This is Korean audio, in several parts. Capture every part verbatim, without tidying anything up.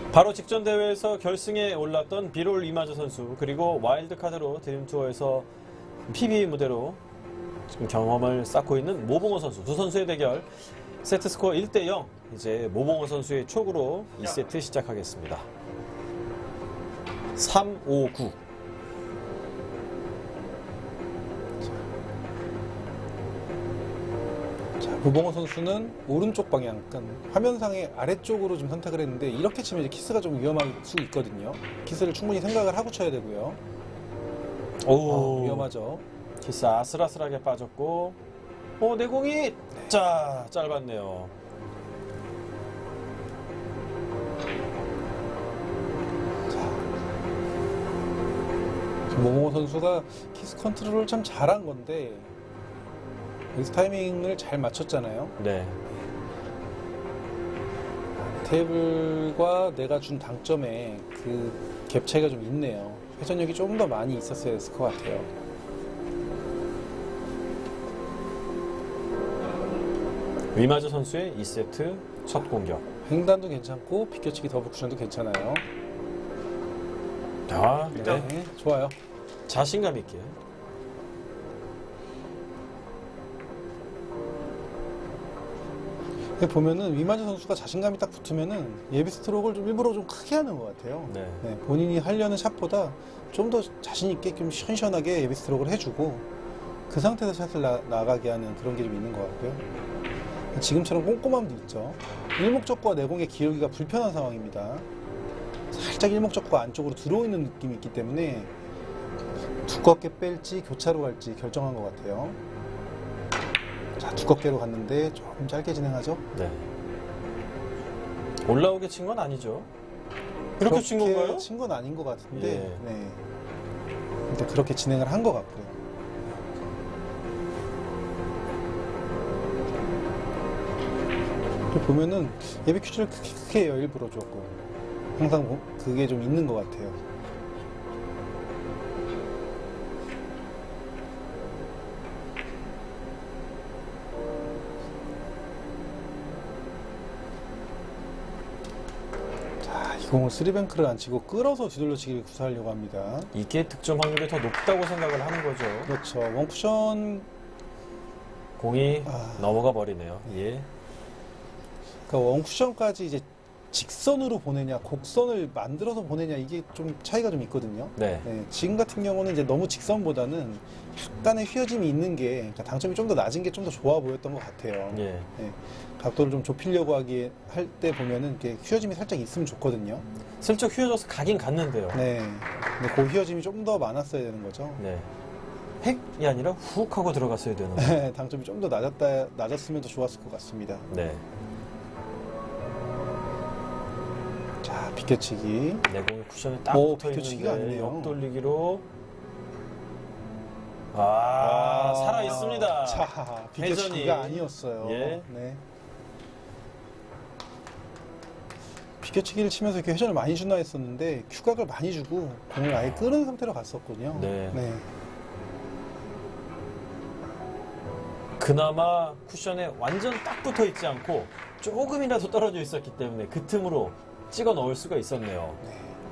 바로 직전 대회에서 결승에 올랐던 비롤 이마저 선수, 그리고 와일드카드로 드림투어에서 피비 무대로 지금 경험을 쌓고 있는 모봉호 선수, 두 선수의 대결. 세트 스코어 일 대 영. 이제 모봉호 선수의 촉으로 이 세트 시작하겠습니다. 삼, 오, 구. 모봉호 선수는 오른쪽 방향, 그러니까 화면상의 아래쪽으로 좀 선택을 했는데, 이렇게 치면 이제 키스가 좀 위험할 수 있거든요. 키스를 충분히 생각을 하고 쳐야 되고요. 오, 어, 위험하죠. 키스 아슬아슬하게 빠졌고, 오, 내공이 네. 자 짧았네요. 모봉호 선수가 키스 컨트롤을 참 잘한 건데, 여기서 타이밍을 잘 맞췄잖아요. 네. 테이블과 내가 준 당점에 그 갭 차이가 좀 있네요. 회전력이 조금 더 많이 있었어야 했을 것 같아요. 위마저 선수의 이 세트 첫 공격. 횡단도 괜찮고 비껴치기 더블 쿠션도 괜찮아요. 아, 네. 네, 좋아요. 자신감 있게. 보면은 위마저 선수가 자신감이 딱 붙으면은 예비 스트로크를 좀 일부러 좀 크게 하는 것 같아요. 네. 네, 본인이 하려는 샷보다 좀 더 자신 있게 좀 시원시원하게 예비 스트로크를 해주고 그 상태에서 샷을 나, 나가게 하는 그런 게 좀 있는 것 같고요. 지금처럼 꼼꼼함도 있죠. 일목적구와 내공의 기울기가 불편한 상황입니다. 살짝 일목적구가 안쪽으로 들어오는 느낌이 있기 때문에 두껍게 뺄지 교차로 갈지 결정한 것 같아요. 자, 두껍게로 갔는데 조금 짧게 진행하죠? 네. 올라오게 친 건 아니죠? 이렇게 친 건가요? 친 건 아닌 것 같은데, 예. 네. 근데 그렇게 진행을 한 것 같고요. 보면은 예비 퀴즈를 크게, 크게 해요, 일부러 조금. 항상 그게 좀 있는 것 같아요. 이 공을 쓰리뱅크를 안 치고 끌어서 뒤돌려치기를 구사하려고 합니다. 이게 득점 확률이 더 높다고 생각을 하는 거죠. 그렇죠. 원쿠션 공이 아... 넘어가 버리네요. 예. 그러니까 원쿠션까지 이제 직선으로 보내냐, 곡선을 만들어서 보내냐, 이게 좀 차이가 좀 있거든요. 네. 네, 지금 같은 경우는 이제 너무 직선보다는 약간의 휘어짐이 있는 게, 그러니까 당점이 좀 더 낮은 게 좀 더 좋아 보였던 것 같아요. 예. 네, 각도를 좀 좁히려고 하기 할 때 보면은 이렇게 휘어짐이 살짝 있으면 좋거든요. 슬쩍 휘어져서 가긴 갔는데요. 네. 근데 그 휘어짐이 좀 더 많았어야 되는 거죠. 네. 획이 아니라 훅 하고 들어갔어야 되는 거죠. 네, 당점이 좀 더 낮았다, 낮았으면 더 좋았을 것 같습니다. 네. 자, 비껴치기. 내공이 쿠션에 딱 오, 붙어 비껴치기가 있는데 아니네요. 옆돌리기로 아, 아, 살아 있습니다. 자, 비껴치기가 회전이. 아니었어요. 예. 네. 비껴치기를 치면서 이렇게 회전을 많이 준다 했었는데 큐각을 많이 주고 공을 아예 끄는 상태로 갔었군요. 네. 네. 그나마 쿠션에 완전 딱 붙어 있지 않고 조금이라도 떨어져 있었기 때문에 그 틈으로 찍어 넣을 수가 있었네요. 네.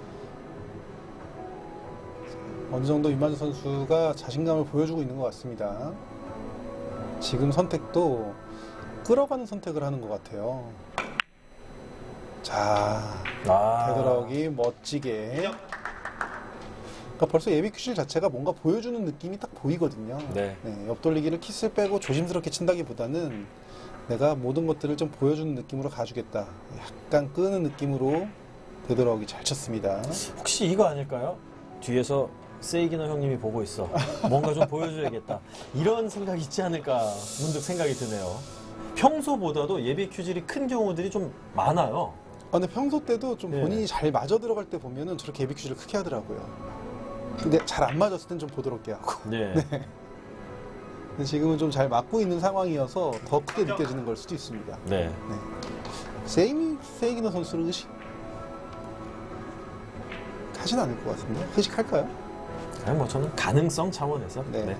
어느 정도 이마저 선수가 자신감을 보여주고 있는 것 같습니다. 지금 선택도 끌어가는 선택을 하는 것 같아요. 자, 아. 되돌아오기 멋지게. 그러니까 벌써 예비 큐실 자체가 뭔가 보여주는 느낌이 딱 보이거든요. 네. 네, 옆돌리기를 키스를 빼고 조심스럽게 친다기보다는 내가 모든 것들을 좀 보여주는 느낌으로 가주겠다. 약간 끄는 느낌으로 되돌아오기 잘 쳤습니다. 혹시 이거 아닐까요? 뒤에서 세이기너 형님이 보고 있어. 뭔가 좀 보여줘야겠다. 이런 생각이 있지 않을까 문득 생각이 드네요. 평소보다도 예비 큐질이 큰 경우들이 좀 많아요. 아, 근데 평소 때도 좀 네. 본인이 잘 맞아 들어갈 때 보면은 저렇게 예비 큐질을 크게 하더라고요. 근데 잘 안 맞았을 땐 좀 부드럽게 하고. 네. 네. 근데 지금은 좀 잘 맞고 있는 상황이어서 더 크게 느껴지는 걸 수도 있습니다. 네. 네. 세이미, 세이기너 선수는 의식 하진 않을 것 같은데? 의식할까요? 그냥 뭐 저는 가능성 차원에서. 네. 네.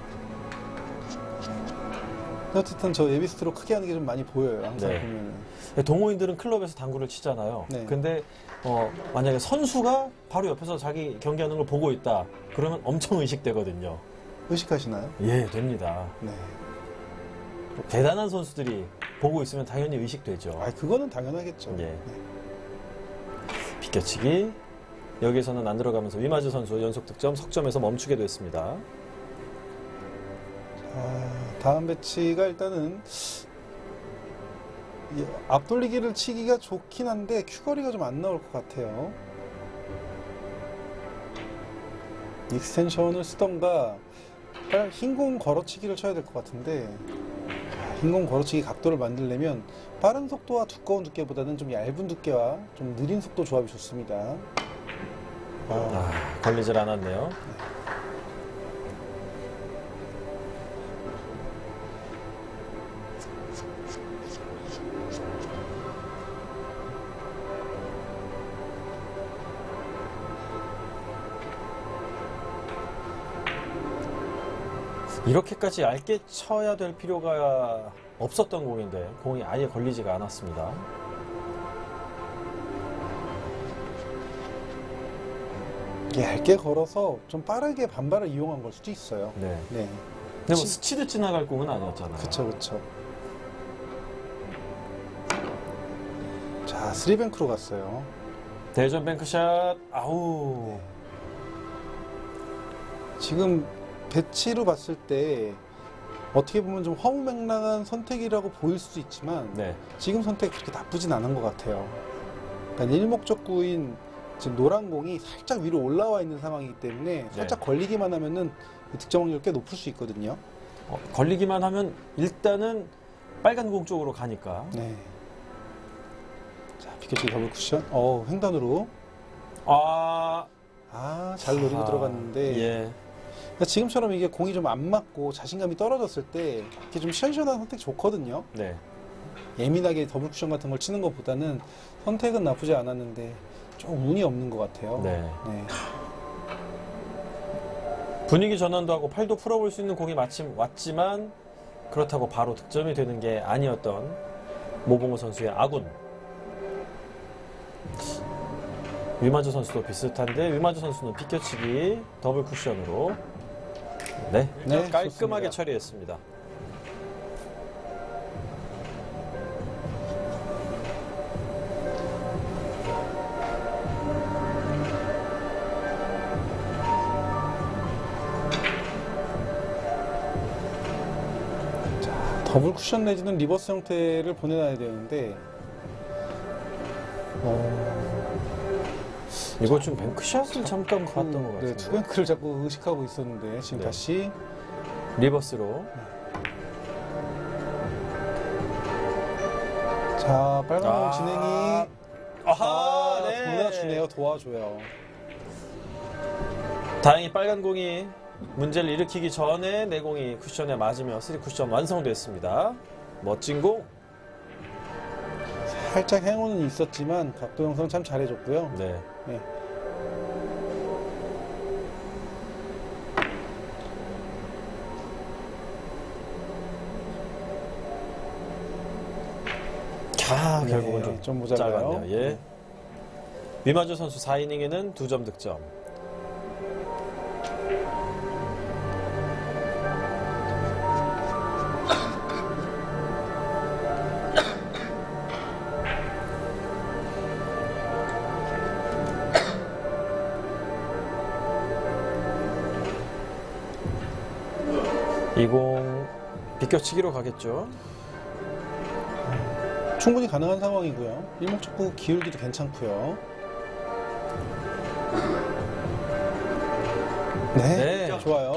어쨌든 저 예비스트로 크게 하는 게 좀 많이 보여요. 항상 네. 보면은. 동호인들은 클럽에서 당구를 치잖아요. 네. 근데 어, 만약에 선수가 바로 옆에서 자기 경기하는 걸 보고 있다. 그러면 엄청 의식되거든요. 의식하시나요? 예, 됩니다. 네. 대단한 선수들이 보고 있으면 당연히 의식되죠. 아, 그거는 당연하겠죠. 예. 네. 비껴치기. 여기서는 안 들어가면서 위마즈 선수 연속 득점 석점에서 멈추게 됐습니다. 아, 다음 배치가 일단은 이 앞돌리기를 치기가 좋긴 한데 큐거리가 좀 안 나올 것 같아요. 익스텐션을 쓰던가 흰공 걸어치기를 쳐야 될 것 같은데, 흰공 걸어치기 각도를 만들려면 빠른 속도와 두꺼운 두께보다는 좀 얇은 두께와 좀 느린 속도 조합이 좋습니다. 아, 아, 걸리질 않았네요. 이렇게까지 얇게 쳐야 될 필요가 없었던 공인데 공이 아예 걸리지가 않았습니다. 얇게 걸어서 좀 빠르게 반발을 이용한 걸 수도 있어요. 네. 네. 근데 뭐 치- 스치듯 지나갈 공은 아니었잖아요. 그쵸, 그쵸. 자, 쓰리뱅크로 갔어요. 대전 뱅크샷. 아우. 지금 배치로 봤을 때 어떻게 보면 좀 허무맹랑한 선택이라고 보일 수도 있지만 네. 지금 선택 그렇게 나쁘진 않은 것 같아요. 그러니까 일목적구인 지금 노란 공이 살짝 위로 올라와 있는 상황이기 때문에 살짝 걸리기만 하면은 득점 확률 꽤 높을 수 있거든요. 어, 걸리기만 하면 일단은 빨간 공 쪽으로 가니까. 네. 자, 비켜치기 더블 쿠션. 어, 횡단으로. 아. 아, 잘 노리고 아, 들어갔는데. 예. 그러니까 지금처럼 이게 공이 좀 안 맞고 자신감이 떨어졌을 때 이렇게 좀 시원시원한 선택 좋거든요. 네. 예민하게 더블 쿠션 같은 걸 치는 것보다는 선택은 나쁘지 않았는데 좀 운이 없는 것 같아요. 네. 네. 분위기 전환도 하고 팔도 풀어볼 수 있는 공이 마침 왔지만 그렇다고 바로 득점이 되는 게 아니었던 모봉호 선수의 아군. 위마즈 선수도 비슷한데 위마즈 선수는 비껴치기 더블 쿠션으로 네, 네, 깔끔하게 좋습니다. 처리했습니다. 더블 쿠션 내지는 리버스 형태를 보내놔야 되는데 어... 이거 좀 뱅크샷을 잠깐 봤던 것 네, 같은데 투뱅크를 자꾸 의식하고 있었는데 지금 네. 다시 리버스로 자 빨간 공 아. 진행이 아하 아, 네. 도와주네요. 도와줘요. 다행히 빨간 공이 문제를 일으키기 전에 내 공이 쿠션에 맞으며 쓰리 쿠션 완성됐습니다. 멋진 공. 살짝 행운은 있었지만 각도 형성 참 잘해줬고요. 네. 네. 아, 네, 결국은 좀, 좀 모자라요. 짧았네요. 예. 네. 위마주 선수 사 이닝에는 두 점 득점. 이 공 비껴치기로 가겠죠. 충분히 가능한 상황이고요. 일목적구 기울기도 괜찮고요. 네, 네. 좋아요.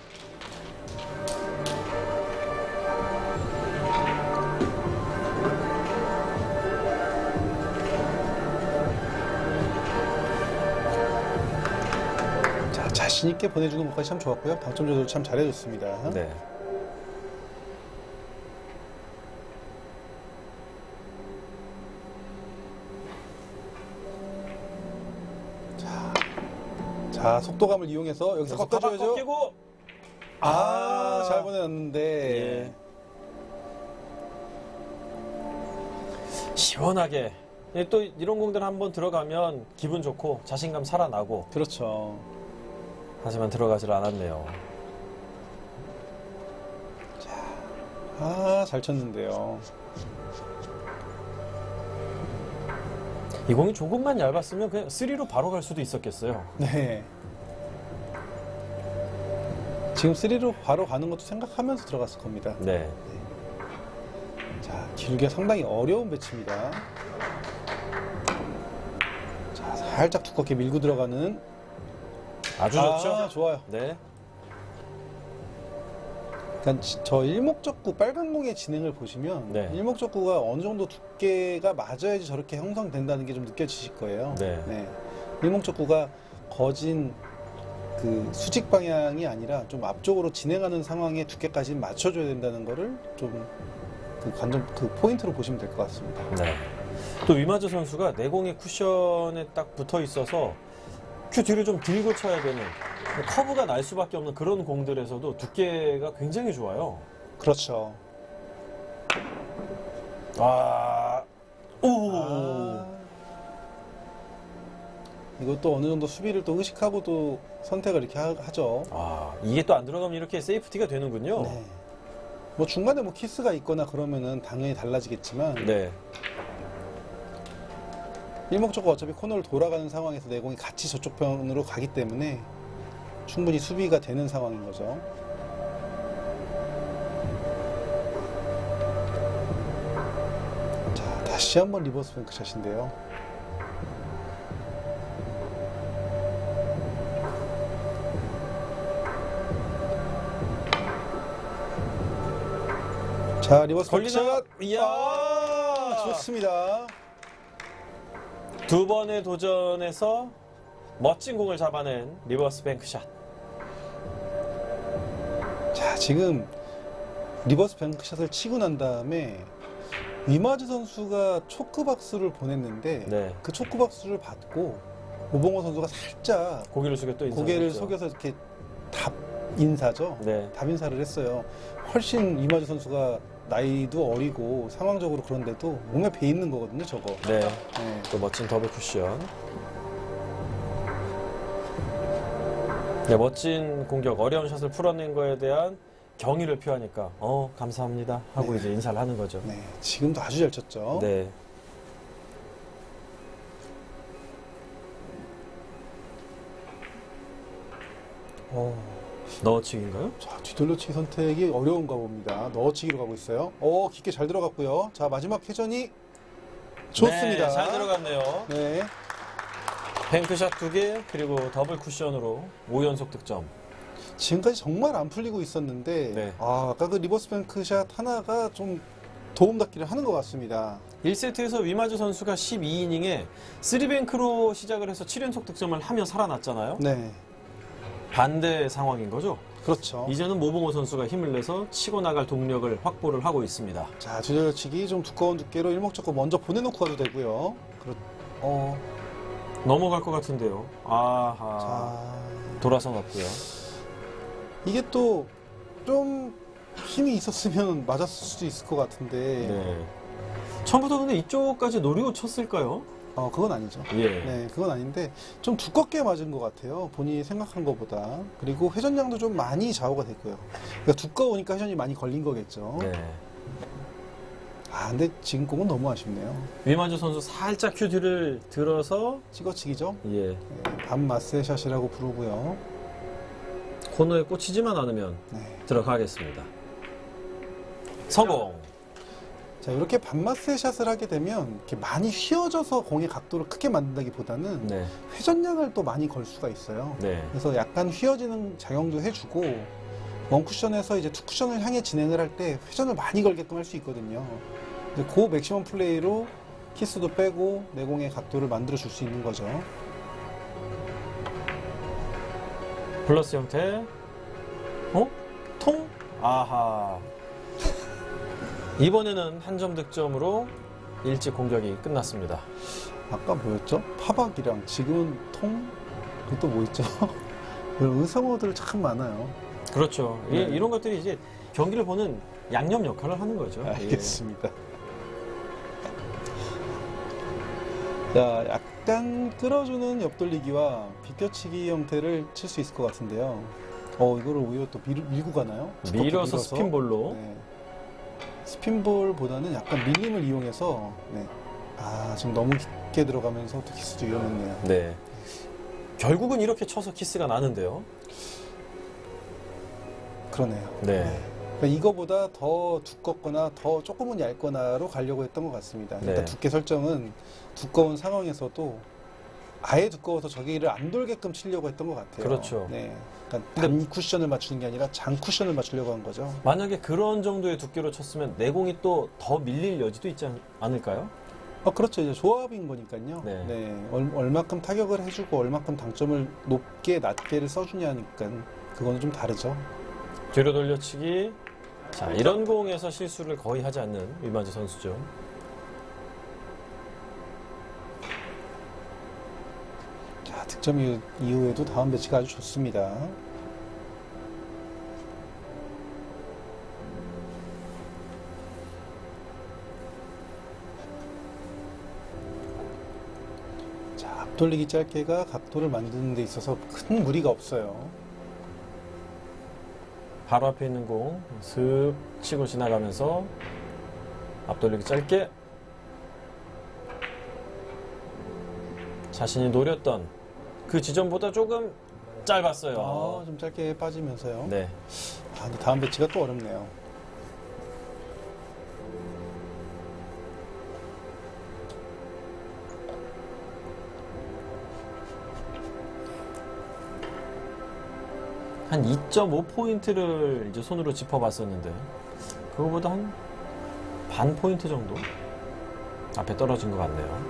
자, 자신 있게 보내주는 것까지 참 좋았고요. 당점 조절 참 잘해줬습니다. 네. 자, 속도감을 이용해서 여기서 가방 꺾어줘야죠. 꺾이고. 아, 잘 보내놨는데. 예. 시원하게. 예, 또 이런 공들 한번 들어가면 기분 좋고 자신감 살아나고. 그렇죠. 하지만 들어가질 않았네요. 아, 잘 쳤는데요. 이 공이 조금만 얇았으면 그냥 쓰리로 바로 갈 수도 있었겠어요. 네. 지금 쓰리로 바로 가는 것도 생각하면서 들어갔을 겁니다. 네. 자, 길게 상당히 어려운 배치입니다. 자, 살짝 두껍게 밀고 들어가는. 아주 아, 좋죠. 좋아요. 네. 그러니까 지- 저 일목적구 빨간 공의 진행을 보시면 네. 일목적구가 어느 정도 두께가 맞아야지 저렇게 형성된다는 게 좀 느껴지실 거예요. 네. 일목적구가 거진 그 수직 방향이 아니라 좀 앞쪽으로 진행하는 상황의 두께까지 맞춰줘야 된다는 거를 좀 그 관점 그 포인트로 보시면 될 것 같습니다. 네. 또 위마즈 선수가 내공의 쿠션에 딱 붙어 있어서 큐 뒤를 좀 들고 쳐야 되는 커브가 날 수밖에 없는 그런 공들에서도 두께가 굉장히 좋아요. 그렇죠. 아, 오, 아, 이것도 어느 정도 수비를 또 의식하고 또 선택을 이렇게 하, 하죠. 아, 이게 또 안 들어가면 이렇게 세이프티가 되는군요. 네. 뭐 중간에 뭐 키스가 있거나 그러면은 당연히 달라지겠지만 네. 일목적으로 어차피 코너를 돌아가는 상황에서 내공이 같이 저쪽 편으로 가기 때문에 충분히 수비가 되는 상황인 거죠. 자, 다시 한번 리버스 뱅크샷인데요. 자, 리버스 걸리나? 뱅크샷. 이야! 아, 좋습니다. 두 번의 도전에서 멋진 공을 잡아낸 리버스 뱅크샷. 자, 지금 리버스 뱅크샷을 치고 난 다음에 위마즈 선수가 초크박스를 보냈는데 네. 그 초크박스를 받고 오봉호 선수가 살짝 고개를 숙여 또 인사. 고개를 속여서 이렇게 답 인사죠. 네. 답 인사를 했어요. 훨씬 위마즈 선수가 나이도 어리고 상황적으로 그런데도 몸에 배 있는 거거든요, 저거. 네. 네. 또 멋진 더블 쿠션. 네, 멋진 공격, 어려운 샷을 풀어낸 거에 대한 경의를 표하니까 어 감사합니다 하고 네. 이제 인사를 하는 거죠. 네, 지금도 아주 잘 쳤죠. 네. 어. 넣어치기인가요? 자, 뒤돌려치기 선택이 어려운가 봅니다. 넣어치기로 가고 있어요. 어, 깊게 잘 들어갔고요. 자, 마지막 회전이 좋습니다. 네, 잘 들어갔네요. 네. 뱅크샷 두 개, 그리고 더블 쿠션으로 오 연속 득점. 지금까지 정말 안 풀리고 있었는데, 네. 아, 아까 그 리버스 뱅크샷 하나가 좀 도움닫기를 하는 것 같습니다. 일 세트에서 위마즈 선수가 십이 이닝에 쓰리 뱅크로 시작을 해서 칠 연속 득점을 하며 살아났잖아요. 네. 반대 상황인 거죠. 그렇죠. 이제는 모봉호 선수가 힘을 내서 치고 나갈 동력을 확보를 하고 있습니다. 자, 뒤돌려치기 좀 두꺼운 두께로 일목적고 먼저 보내놓고 가도 되고요. 그렇, 어, 넘어갈 것 같은데요. 아하. 자, 돌아서 넣고요. 이게 또 좀 힘이 있었으면 맞았을 수도 있을 것 같은데, 네. 처음부터 근데 이쪽까지 노리고 쳤을까요? 어, 그건 아니죠. 예. 네, 그건 아닌데 좀 두껍게 맞은 것 같아요. 본인이 생각한 것보다. 그리고 회전량도 좀 많이 좌우가 됐고요. 그러니까 두꺼우니까 회전이 많이 걸린 거겠죠. 네. 아, 근데 지금 공은 너무 아쉽네요. 위마즈 선수 살짝 큐 뒤를 들어서 찍어치기죠. 예. 네, 반 마세샷이라고 부르고요. 코너에 꽂히지만 않으면 네. 들어가겠습니다. 성공. 자, 이렇게 반마세샷을 하게 되면 이렇게 많이 휘어져서 공의 각도를 크게 만든다기보다는 네. 회전량을 또 많이 걸 수가 있어요. 네. 그래서 약간 휘어지는 작용도 해주고 원 쿠션에서 이제 투 쿠션을 향해 진행을 할 때 회전을 많이 걸게끔 할 수 있거든요. 근데 그 맥시멈 플레이로 키스도 빼고 내공의 각도를 만들어 줄 수 있는 거죠. 플러스 형태. 어? 통? 아하. 이번에는 한 점 득점으로 일찍 공격이 끝났습니다. 아까 뭐였죠? 파박이랑 지금은 통? 그리고 또 뭐 있죠? 이런 의성어들 참 많아요. 그렇죠. 이, 네. 이런 것들이 이제 경기를 보는 양념 역할을 하는 거죠. 알겠습니다. 자, 약간 끌어주는 옆돌리기와 비껴치기 형태를 칠 수 있을 것 같은데요. 어, 이거를 오히려 또 밀, 밀고 가나요? 두껍게 밀어서 밀어서. 스핀볼로. 네. 스핀볼보다는 약간 밀림을 이용해서 네. 아, 지금 너무 깊게 들어가면서 또 키스도 위험했네요. 네. 결국은 이렇게 쳐서 키스가 나는데요. 그러네요. 네. 그러니까 이거보다 더 두껍거나 더 조금은 얇거나로 가려고 했던 것 같습니다. 네. 일단 두께 설정은 두꺼운 상황에서도 아예 두꺼워서 저기를 안 돌게끔 치려고 했던 것 같아요. 그렇죠. 네. 그러니까 단 쿠션을 맞추는 게 아니라 장 쿠션을 맞추려고 한 거죠. 만약에 그런 정도의 두께로 쳤으면 내공이 또 더 밀릴 여지도 있지 않, 않을까요? 어, 그렇죠. 이제 조합인 거니까요. 네. 네. 얼, 얼마큼 타격을 해주고 얼마큼 당점을 높게 낮게를 써주냐니까 그거는 좀 다르죠. 뒤로 돌려치기. 자, 이런 공에서 실수를 거의 하지 않는 위마즈 선수죠. 자, 득점 이후- 이후에도 다음 배치가 아주 좋습니다. 자, 앞돌리기 짧게가 각도를 만드는 데 있어서 큰 무리가 없어요. 바로 앞에 있는 공 슥 치고 지나가면서 앞돌리기 짧게. 자신이 노렸던 그 지점보다 조금 짧았어요. 아, 좀 짧게 빠지면서요. 네. 아, 근데 다음 배치가 또 어렵네요. 한 이 점 오 포인트를 이제 손으로 짚어봤었는데 그거보다 한 반 포인트 정도 앞에 떨어진 것 같네요.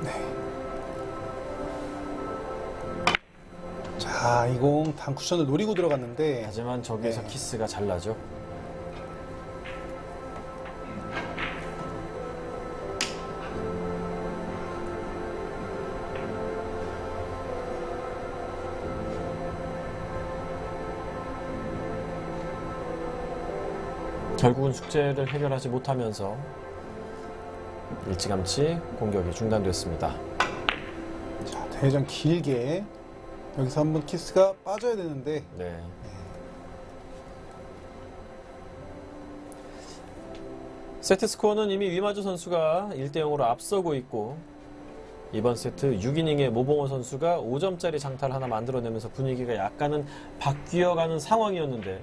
자, 이 공 단쿠션을 노리고 들어갔는데 하지만 저기에서 네. 키스가 잘 나죠. 결국은 숙제를 해결하지 못하면서 일찌감치 공격이 중단됐습니다. 자, 대회전 길게 여기서 한번 키스가 빠져야 되는데 네. 세트 스코어는 이미 위마즈 선수가 일 대 영으로 앞서고 있고 이번 세트 육 이닝에 모봉호 선수가 오 점짜리 장타를 하나 만들어내면서 분위기가 약간은 바뀌어가는 상황이었는데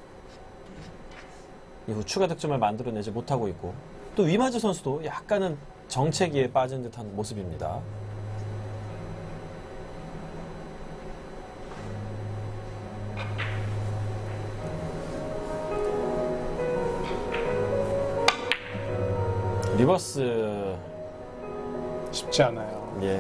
이후 추가 득점을 만들어내지 못하고 있고 또 위마즈 선수도 약간은 정체기에 빠진 듯한 모습입니다. 리버스. 쉽지 않아요. 예.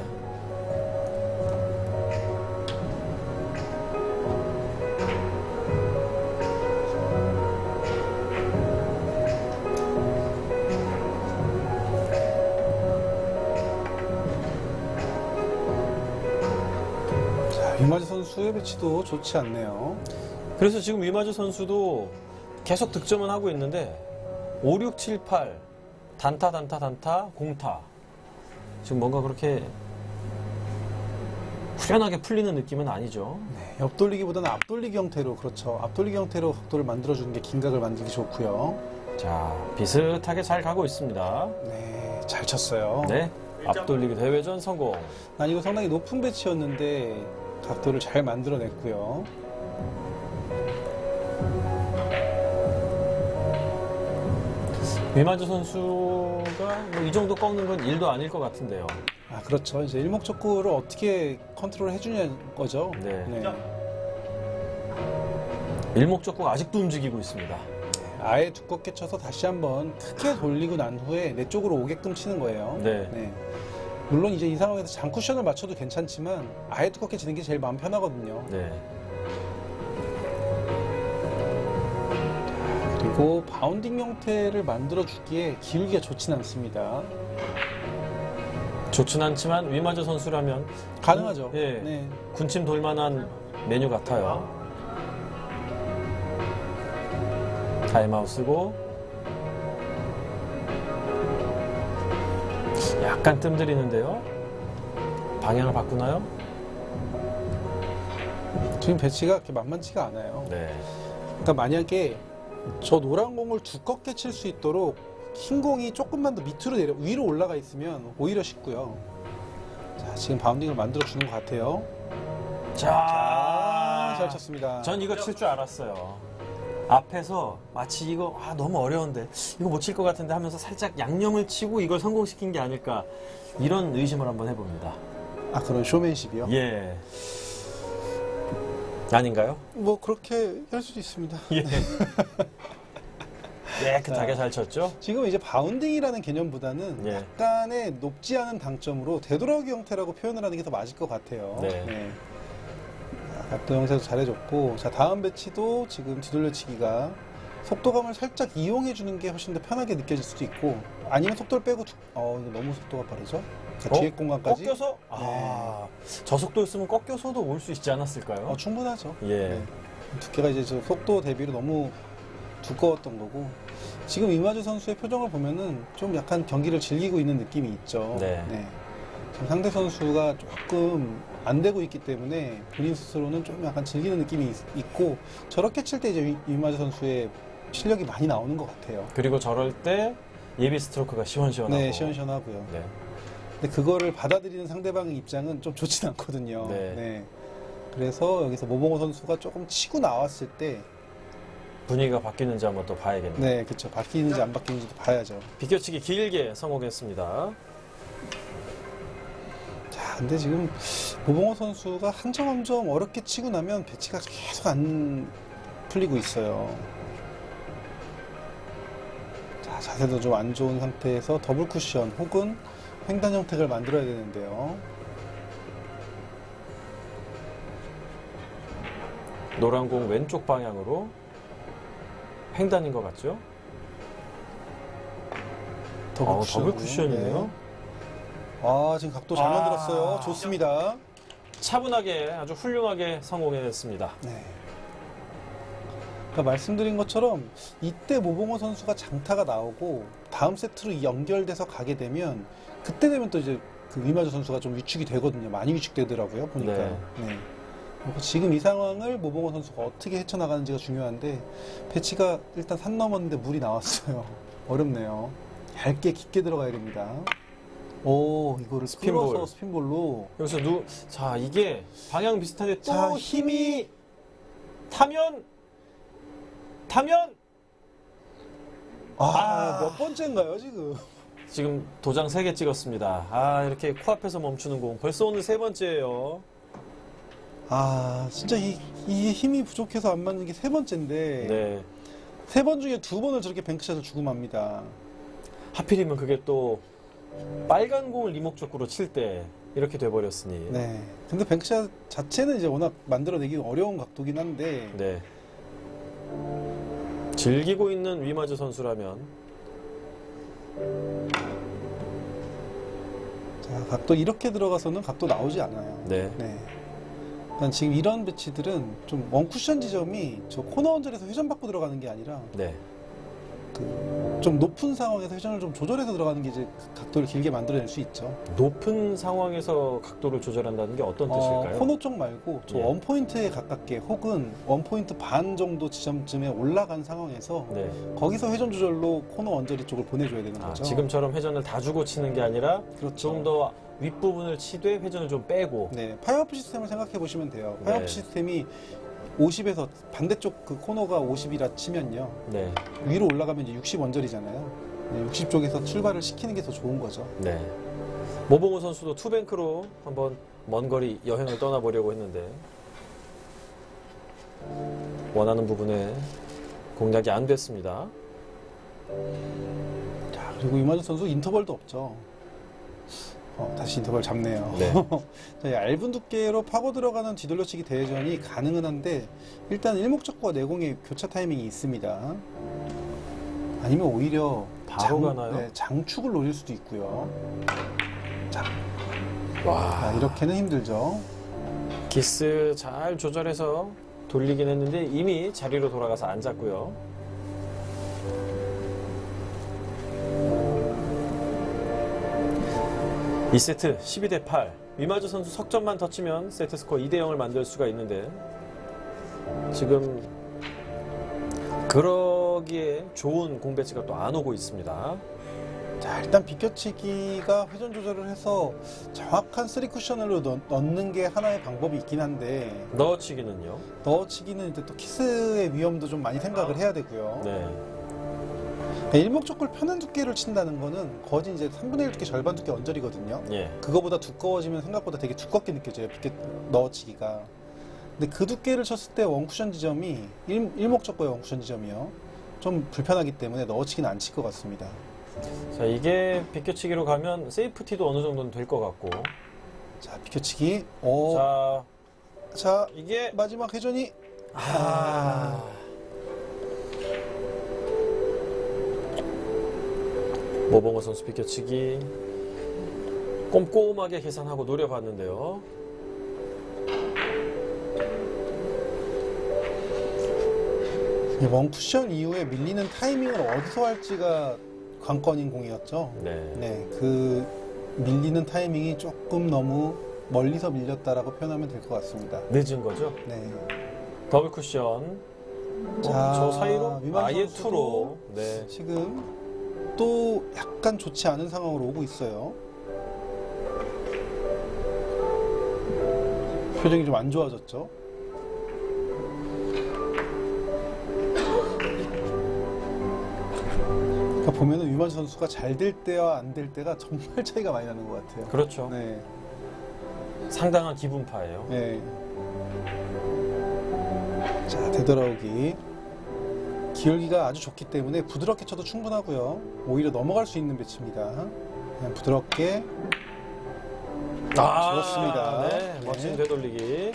자, 위마즈 선수의 배치도 좋지 않네요. 그래서 지금 위마즈 선수도 계속 득점은 하고 있는데 오, 육, 칠, 팔 단타 단타 단타 공타 지금 뭔가 그렇게 후련하게 풀리는 느낌은 아니죠. 네, 옆돌리기보다는 앞돌리기 형태로, 그렇죠. 앞돌리기 형태로 각도를 만들어주는 게 긴각을 만들기 좋고요. 자, 비슷하게 잘 가고 있습니다. 네, 잘 쳤어요. 네, 앞돌리기 대회전 성공. 난 이거 상당히 높은 배치였는데 각도를 잘 만들어냈고요. 위마즈 선수가 뭐 이 정도 꺾는 건 일도 아닐 것 같은데요. 아, 그렇죠. 이제 일목적구를 어떻게 컨트롤 해주냐는 거죠. 네. 네. 일목적구가 아직도 움직이고 있습니다. 아예 두껍게 쳐서 다시 한번 크게 돌리고 난 후에 내 쪽으로 오게끔 치는 거예요. 네. 물론 이제 이 상황에서 장쿠션을 맞춰도 괜찮지만 아예 두껍게 치는 게 제일 마음 편하거든요. 네. 그리고 바운딩 형태를 만들어주기에 기울기가 좋진 않습니다. 좋진 않지만 위마즈 선수라면 가능하죠. 예. 네. 군침 돌만한 메뉴 같아요. 타임아웃 쓰고 약간 뜸들이는데요. 방향을 바꾸나요? 지금 배치가 그렇게 만만치가 않아요. 네. 그러니까 만약에 저 노란 공을 두껍게 칠 수 있도록 흰 공이 조금만 더 밑으로 내려 위로 올라가 있으면 오히려 쉽고요. 자, 지금 바운딩을 만들어 주는 것 같아요. 자, 아, 잘 쳤습니다. 전 이거 칠 줄 알았어요. 앞에서 마치 이거 아, 너무 어려운데 이거 못 칠 것 같은데 하면서 살짝 양념을 치고 이걸 성공시킨 게 아닐까 이런 의심을 한번 해봅니다. 아, 그런 쇼맨십이요? 예. 아닌가요? 뭐 그렇게 할 수도 있습니다. 예. 깨끗하게 잘 쳤죠? 지금 이제 바운딩이라는 개념보다는 예. 약간의 높지 않은 당점으로 되돌아오기 형태라고 표현을 하는 게 더 맞을 것 같아요. 네. 자, 각도 형태도 잘해줬고, 자, 다음 배치도 지금 뒤돌려치기가 속도감을 살짝 이용해 주는 게 훨씬 더 편하게 느껴질 수도 있고, 아니면 속도를 빼고, 두- 어, 이거 너무 속도가 빠르죠? 자, 어? 뒤에 공간까지. 꺾여서? 아, 저 속도였으면 꺾여서도 올 수 있지 않았을까요? 어, 충분하죠. 예. 네. 두께가 이제 저 속도 대비로 너무 두꺼웠던 거고, 지금 이마주 선수의 표정을 보면은 좀 약간 경기를 즐기고 있는 느낌이 있죠. 네. 지금 상대 선수가 조금 안 되고 있기 때문에 본인 스스로는 좀 약간 즐기는 느낌이 있, 있고 저렇게 칠 때 이제 이- 이마주 선수의 실력이 많이 나오는 것 같아요. 그리고 저럴 때 예비 스트로크가 시원시원하고. 네, 시원시원하고요. 네. 근데 그거를 받아들이는 상대방의 입장은 좀 좋진 않거든요. 네. 그래서 여기서 모봉호 선수가 조금 치고 나왔을 때 분위기가 바뀌는지 한번 또 봐야겠네요. 네, 그렇죠. 바뀌는지 안 바뀌는지도 봐야죠. 비껴치기 길게 성공했습니다. 자, 근데 지금 모봉호 선수가 한 점 한 점 어렵게 치고 나면 배치가 계속 안 풀리고 있어요. 자, 자세도 좀 안 좋은 상태에서 더블 쿠션 혹은 횡단 형택을 만들어야 되는데요. 노란 공 왼쪽 방향으로 횡단인 것 같죠? 더블, 어, 더블 쿠션이네요. 네. 아, 지금 각도 잘 아. 만들었어요. 좋습니다. 차분하게 아주 훌륭하게 성공해냈습니다. 네. 그러니까 말씀드린 것처럼 이때 모봉호 선수가 장타가 나오고 다음 세트로 연결돼서 가게 되면 그때 되면 또 이제 그 위마주 선수가 좀 위축이 되거든요. 많이 위축되더라고요. 보니까. 네. 네. 그리고 지금 이 상황을 모봉호 선수가 어떻게 헤쳐나가는지가 중요한데 배치가 일단 산 넘었는데 물이 나왔어요. 어렵네요. 얇게 깊게 들어가야 됩니다. 오, 이거를 스핀볼. 끌어서 스핀볼로. 여기서 누, 자, 이게 방향 비슷한데 또 자, 힘이 타면, 타면, 아, 아. 몇 번째인가요, 지금? 지금 도장 세 개 찍었습니다. 아, 이렇게 코앞에서 멈추는 공. 벌써 오늘 세 번째예요. 아, 진짜 이, 이 힘이 부족해서 안 맞는 게 세 번째인데 네. 세 번 중에 두 번을 저렇게 뱅크샷을 주고 맙니다. 하필이면 그게 또 빨간 공을 이목적으로 칠 때 이렇게 돼버렸으니. 네. 근데 뱅크샷 자체는 이제 워낙 만들어내기 어려운 각도긴 한데 네. 즐기고 있는 위마즈 선수라면 자, 각도 이렇게 들어가서는 각도 나오지 않아요. 네. 네. 그러니까 지금 이런 배치들은 좀 원쿠션 지점이 저 코너 언저리에서 회전 받고 들어가는 게 아니라 네. 그 좀 높은 상황에서 회전을 좀 조절해서 들어가는 게 이제 각도를 길게 만들어낼 수 있죠. 높은 상황에서 각도를 조절한다는 게 어떤 어, 뜻일까요? 코너 쪽 말고 저 예. 원포인트에 가깝게 혹은 원포인트 반 정도 지점쯤에 올라간 상황에서 네. 거기서 회전 조절로 코너 언저리 쪽을 보내줘야 되는 아, 거죠. 지금처럼 회전을 다 주고 치는 게 아니라 그렇죠. 좀 더 윗부분을 치되 회전을 좀 빼고. 네, 파이어프 시스템을 생각해 보시면 돼요. 파이어프 네. 시스템이 오십에서 반대쪽 그 코너가 오십이라 치면요. 네. 위로 올라가면 이제 육십 언저리잖아요. 네, 육십 쪽에서 출발을 시키는 게 더 좋은 거죠. 네. 모봉호 선수도 투뱅크로 한번 먼 거리 여행을 떠나보려고 했는데 원하는 부분에 공략이 안 됐습니다. 자, 그리고 이마주 선수 인터벌도 없죠. 어, 다시 인터벌 잡네요. 네. 자, 얇은 두께로 파고 들어가는 뒤돌려치기 대회전이 가능은 한데 일단 일목적과 내공의 교차 타이밍이 있습니다. 아니면 오히려 바로 가나요? 네, 장축을 노릴 수도 있고요. 자, 와. 아, 이렇게는 힘들죠. 기스 잘 조절해서 돌리긴 했는데 이미 자리로 돌아가서 앉았고요. 이 세트 십이 대 팔. 위마즈 선수 석점만 더 치면 세트스코어 이 대 영을 만들 수가 있는데 지금 그러기에 좋은 공 배치가 또 안 오고 있습니다. 자, 일단 비껴치기가 회전 조절을 해서 정확한 쓰리 쿠션으로 넣, 넣는 게 하나의 방법이 있긴 한데 넣어치기는요? 넣어치기는 이제 또 키스의 위험도 좀 많이 생각을 해야 되고요. 네. 일목적골 편한 두께를 친다는 거는 거진 이제 삼분의 일 두께, 절반 두께 언저리거든요. 예. 그거보다 두꺼워지면 생각보다 되게 두껍게 느껴져요. 비껴 넣어치기가. 근데 그 두께를 쳤을 때 원쿠션 지점이 일, 일목적골의 원쿠션 지점이요. 좀 불편하기 때문에 넣어치기는 안 칠 것 같습니다. 자, 이게 비껴치기로 가면 세이프티도 어느 정도는 될 것 같고. 자, 비껴치기. 오. 자, 자, 자, 이게 마지막 회전이. 아. 모봉호 선수 비껴치기 꼼꼼하게 계산하고 노려봤는데요. 이 원쿠션 이후에 밀리는 타이밍을 어디서 할지가 관건인 공이었죠. 네. 네, 그 밀리는 타이밍이 조금 너무 멀리서 밀렸다라고 표현하면 될 것 같습니다. 늦은 거죠. 네. 더블 쿠션. 자, 어, 저 사이로 위만 아예 선수도 투로. 네. 지금 또 약간 좋지 않은 상황으로 오고 있어요. 표정이 좀 안 좋아졌죠. 그러니까 보면은 유만 선수가 잘 될 때와 안 될 때가 정말 차이가 많이 나는 것 같아요. 그렇죠. 네. 상당한 기분파예요. 네. 자, 되돌아오기. 기울기가 아주 좋기 때문에 부드럽게 쳐도 충분하고요. 오히려 넘어갈 수 있는 배치입니다. 그냥 부드럽게. 아, 좋습니다. 네, 멋진 네. 되돌리기.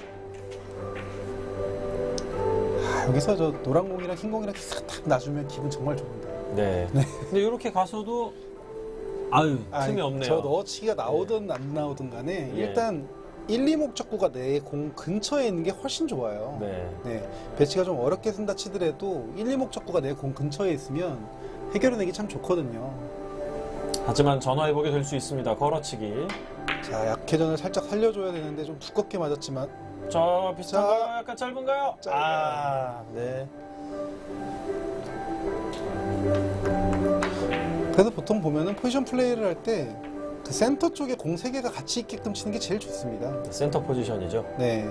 아, 여기서 저 노란 공이랑 흰 공이랑 싹 탁 놔주면 기분 정말 좋은데. 네. 근데 이렇게 가서도 아유 틈이 아, 없네요. 저 넣어치기가 나오든 안 나오든 간에 예. 일단 일, 이 목적구가 내 공 근처에 있는 게 훨씬 좋아요. 네. 네, 배치가 좀 어렵게 쓴다 치더라도 일, 이 목적구가 내 공 근처에 있으면 해결해내기 참 좋거든요. 하지만 전화해보게 될 수 있습니다. 걸어치기. 자, 약회전을 살짝 살려줘야 되는데 좀 두껍게 맞았지만 저 비슷한가요? 자, 약간 짧은가요? 짧아요. 아, 네. 그래서 보통 보면은 포지션 플레이를 할 때 그 센터 쪽에 공 세 개가 같이 있게끔 치는 게 제일 좋습니다. 센터 포지션이죠. 네.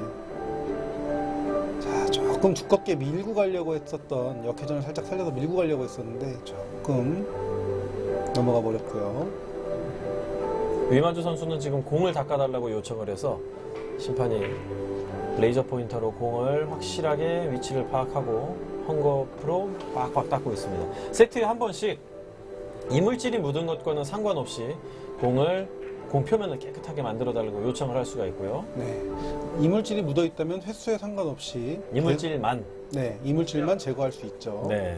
자, 조금 두껍게 밀고 가려고 했었던 역회전을 살짝 살려서 밀고 가려고 했었는데 조금 넘어가 버렸고요. 위만주 선수는 지금 공을 닦아달라고 요청을 해서 심판이 레이저 포인터로 공을 확실하게 위치를 파악하고 헝겊으로 빡빡 닦고 있습니다. 세트에 한 번씩 이물질이 묻은 것과는 상관없이 공을 공 표면을 깨끗하게 만들어달라고 요청을 할 수가 있고요. 네. 이물질이 묻어 있다면 횟수에 상관없이 이물질만. 네, 이물질만 제거할 수 있죠. 네.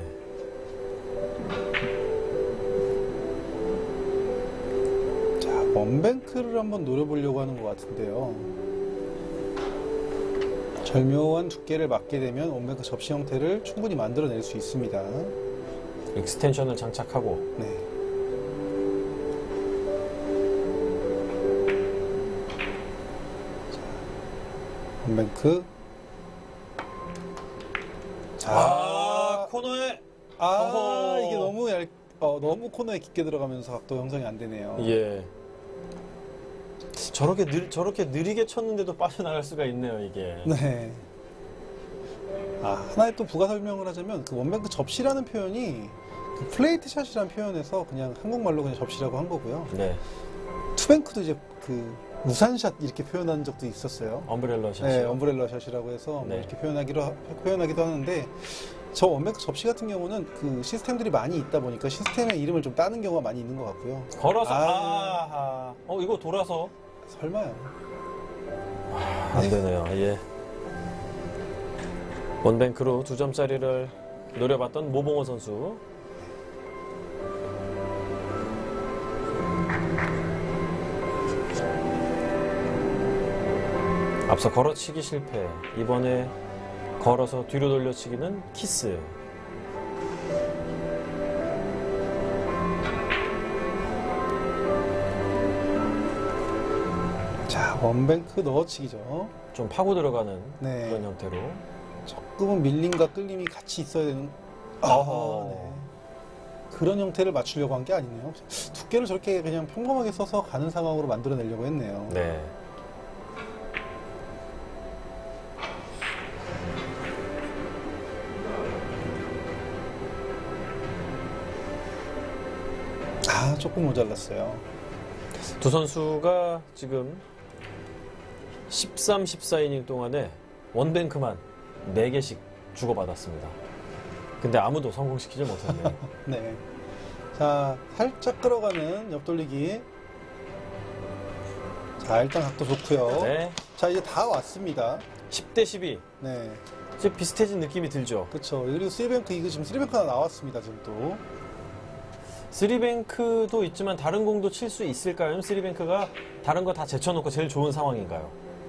자, 원뱅크를 한번 노려보려고 하는 것 같은데요. 절묘한 두께를 맞게 되면 원뱅크 접시 형태를 충분히 만들어낼 수 있습니다. 익스텐션을 장착하고. 네. 자, 원뱅크. 자, 아, 코너에. 아, 어허. 이게 너무 얇, 어, 너무 코너에 깊게 들어가면서 각도 형성이 안 되네요. 예. 저렇게 느, 저렇게 느리게 쳤는데도 빠져나갈 수가 있네요, 이게. 네. 아, 하나의 또 부가 설명을 하자면 그 원뱅크 접시라는 표현이 그 플레이트 샷이라는 표현에서 그냥 한국말로 그냥 접시라고 한 거고요. 네. 투뱅크도 이제 그 우산샷 이렇게 표현한 적도 있었어요. 엄브렐러 샷이요. 네, 엄브렐러 샷이라고 해서 뭐 네. 이렇게 표현하기로 하- 표현하기도 하는데 저 원뱅크 접시 같은 경우는 그 시스템들이 많이 있다 보니까 시스템의 이름을 좀 따는 경우가 많이 있는 것 같고요. 걸어서. 아. 아, 아. 어, 이거 돌아서. 설마요. 안 되네요. 예. 원뱅크로 두 점짜리를 노려봤던 모봉호 선수. 앞서 걸어치기 실패. 이번에 걸어서 뒤로 돌려치기는 키스. 자, 원뱅크 넣어치기죠. 좀 파고 들어가는 네. 그런 형태로. 조금은 밀림과 끌림이 같이 있어야 되는. 아, 어허. 네. 그런 형태를 맞추려고 한 게 아니네요. 두께를 저렇게 그냥 평범하게 써서 가는 상황으로 만들어내려고 했네요. 네. 아, 조금 모자랐어요. 두 선수가 지금 십삼, 십사 이닝 동안에 원뱅크만 네 개씩 주고받았습니다. 근데 아무도 성공시키지 못했네요. 네. 자, 살짝 끌어가는 옆돌리기. 자, 일단 각도 좋고요. 네. 자, 이제 다 왔습니다. 십 대 십이. 네. 이제 비슷해진 느낌이 들죠. 그렇죠. 그리고 쓰리뱅크 이거 지금 쓰리뱅크 하나 나왔습니다. 지금 또. 쓰리뱅크도 있지만 다른 공도 칠 수 있을까요? 아니면 쓰리뱅크가 다른 거 다 제쳐놓고 제일 좋은 상황인가요?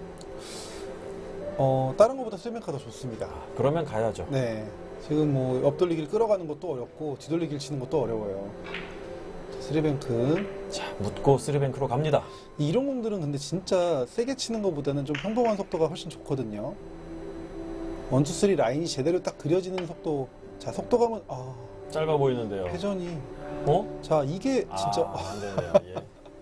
어, 다른 것보다 쓰리뱅크가 더 좋습니다. 그러면 가야죠. 네. 지금 뭐 옆돌리기를 끌어가는 것도 어렵고 뒤돌리기를 치는 것도 어려워요. 자, 쓰리뱅크. 자, 묻고 쓰리뱅크로 갑니다. 이런 공들은 근데 진짜 세게 치는 것보다는 좀 평범한 속도가 훨씬 좋거든요. 원, 투, 쓰리 라인이 제대로 딱 그려지는 속도. 자, 속도감은 아, 짧아 보이는데요. 회전이. 어? 자, 이게 진짜 아, 안 되네요. 예.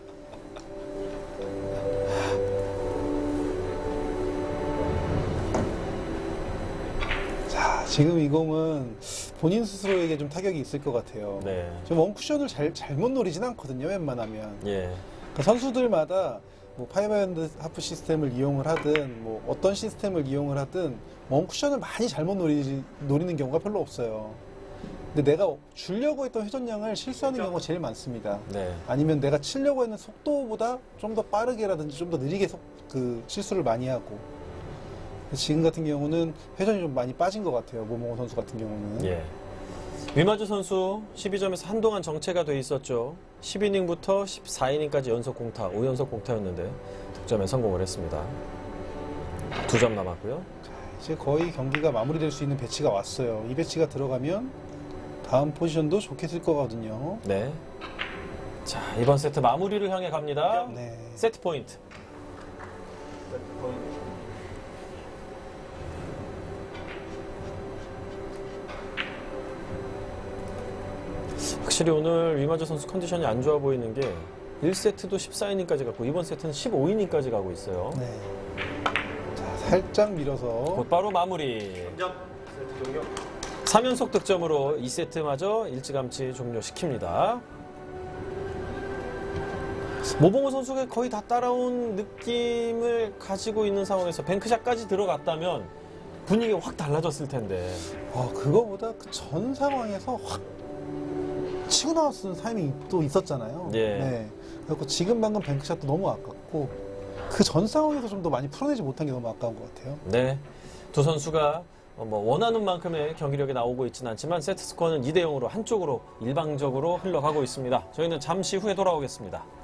자, 지금 이 공은 본인 스스로에게 좀 타격이 있을 것 같아요. 네. 지금 원쿠션을 잘, 잘못 노리진 않거든요, 웬만하면. 예. 그러니까 선수들마다 뭐 파이브핸드 하프 시스템을 이용을 하든 뭐 어떤 시스템을 이용을 하든 원쿠션을 많이 잘못 노리, 노리는 경우가 별로 없어요. 근데 내가 주려고 했던 회전량을 실수하는 경우가 제일 많습니다. 네. 아니면 내가 치려고 했는 속도보다 좀 더 빠르게라든지 좀 더 느리게 속, 그 실수를 많이 하고. 지금 같은 경우는 회전이 좀 많이 빠진 것 같아요. 모몽호 선수 같은 경우는. 예. 위마즈 선수 십이 점에서 한동안 정체가 돼 있었죠. 십 이닝부터 십사 이닝까지 연속 공타, 오 연속 공타였는데 득점에 성공을 했습니다. 두 점 남았고요. 이제 거의 경기가 마무리될 수 있는 배치가 왔어요. 이 배치가 들어가면 다음 포지션도 좋게 쓸 거거든요. 네. 자, 이번 세트 마무리를 향해 갑니다. 네. 세트 포인트. 확실히 오늘 위마저 선수 컨디션이 안 좋아 보이는 게 일 세트도 십사 이닝까지 갔고 이번 세트는 십오 이닝까지 가고 있어요. 네. 자, 살짝 밀어서. 곧바로 마무리. 삼 연속 득점으로 이 세트마저 일찌감치 종료시킵니다. 모봉호 선수가 거의 다 따라온 느낌을 가지고 있는 상황에서 뱅크샷까지 들어갔다면 분위기가 확 달라졌을 텐데. 어, 그거보다 그 전 상황에서 확 치고 나왔던 타이밍이 또 있었잖아요. 예. 네. 그래서 지금 방금 뱅크샷도 너무 아깝고 그 전 상황에서 좀 더 많이 풀어내지 못한 게 너무 아까운 것 같아요. 네. 두 선수가 뭐 원하는 만큼의 경기력이 나오고 있지는 않지만 세트 스코어는 이 대 영으로 한쪽으로 일방적으로 흘러가고 있습니다. 저희는 잠시 후에 돌아오겠습니다.